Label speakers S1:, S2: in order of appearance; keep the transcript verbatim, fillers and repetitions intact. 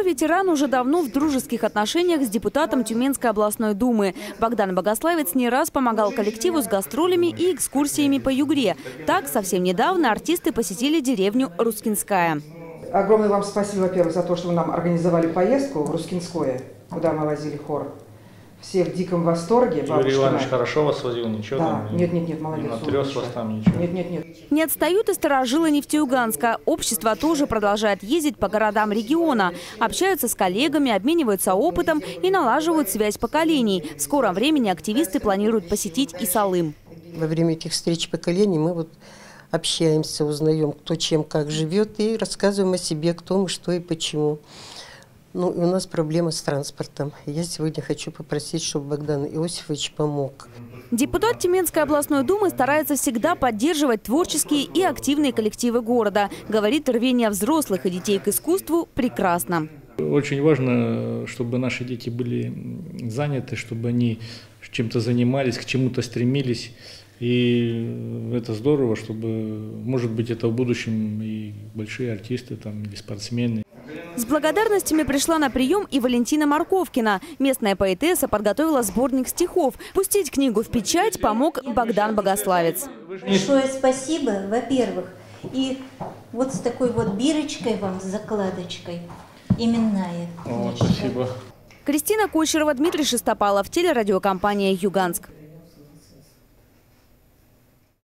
S1: Актер-ветеран уже давно в дружеских отношениях с депутатом Тюменской областной думы. Богдан Богославец не раз помогал коллективу с гастролями и экскурсиями по Югре. Так, совсем недавно артисты посетили деревню Рускинская.
S2: Огромное вам спасибо, во-первых, за то, что вы нам организовали поездку в Рускинское, куда мы возили хор. Все в диком восторге.
S3: Юрий Иванович хорошо вас возил, ничего
S2: да.
S3: там?
S2: Нет, нет, нет, молодец.
S3: Не натрес вас там, ничего?
S2: Нет, нет, нет.
S1: Не отстают и старожилы Нефтеюганска. Общество тоже продолжает ездить по городам региона. Общаются с коллегами, обмениваются опытом и налаживают связь поколений. В скором времени активисты планируют посетить и Салым.
S4: Во время этих встреч поколений мы вот общаемся, узнаем, кто чем как живет, и рассказываем о себе, кто мы, что и почему. Ну, и у нас проблема с транспортом. Я сегодня хочу попросить, чтобы Богдан Иосифович помог.
S1: Депутат Тюменской областной думы старается всегда поддерживать творческие и активные коллективы города. Говорит, рвение взрослых и детей к искусству прекрасно.
S3: Очень важно, чтобы наши дети были заняты, чтобы они чем-то занимались, к чему-то стремились. И это здорово, чтобы, может быть, это в будущем и большие артисты, там, и спортсмены.
S1: С благодарностями пришла на прием и Валентина Марковкина. Местная поэтесса подготовила сборник стихов. Пустить книгу в печать помог Богдан Богославец.
S5: Большое спасибо, во-первых. И вот с такой вот бирочкой вам, с закладочкой, именная.
S3: О, спасибо.
S1: Кристина Кучерова, Дмитрий Шестопалов, телерадиокомпания «Юганск».